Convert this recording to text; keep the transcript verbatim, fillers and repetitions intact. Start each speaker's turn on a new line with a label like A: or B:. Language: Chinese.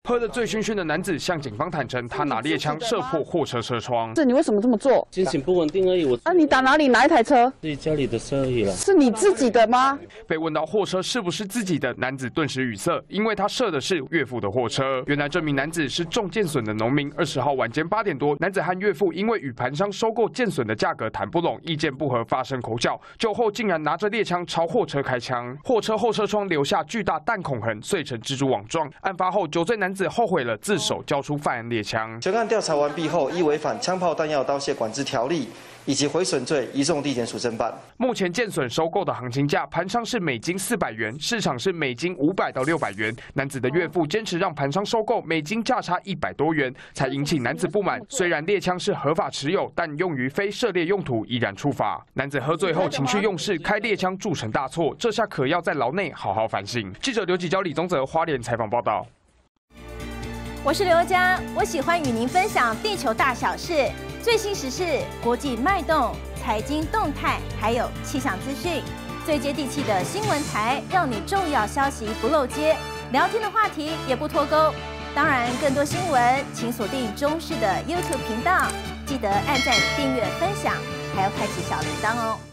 A: 喝得醉醺醺的男子向警方坦诚，他拿猎枪射破货车车窗。
B: 是你为什么这么做？
C: 心情不稳定而已。我
B: 啊，你打哪里？哪一台车？
C: 自己家里的车而已了。
B: 是你自己的吗？
A: 被问到货车是不是自己的，男子顿时语塞，因为他射的是岳父的货车。原来这名男子是种剑笋的农民。二十号晚间八点多，男子和岳父因为与盘商收购剑笋的价格谈不拢，意见不合，发生口角。酒后竟然拿着猎枪朝货车开枪，货车后车窗留下巨大弹孔痕，碎成蜘蛛网状。案发后，酒醉男子后悔了，自首交出犯案猎枪。
D: 全案调查完毕后，依违反枪炮弹药刀械管制条例以及毁损罪，移送地检署侦办。
A: 目前剑笋收购的行情价，盘商是每斤四百元，市场是每斤五百到六百元。男子的岳父坚持让盘商收购每斤价差一百多元，才引起男子不满。虽然猎枪是合法持有，但用于非射猎用途依然触法。男子喝醉后情绪用事，开猎枪铸成大错，这下可要在牢内好好反省。记者刘启娇、李宗泽花莲采访报道。
E: 我是刘佳，我喜欢与您分享地球大小事、最新时事、国际脉动、财经动态，还有气象资讯，最接地气的新闻台，让你重要消息不漏接，聊天的话题也不脱钩。当然，更多新闻请锁定中视的 YouTube 频道，记得按赞、订阅、分享，还要开启小铃铛哦。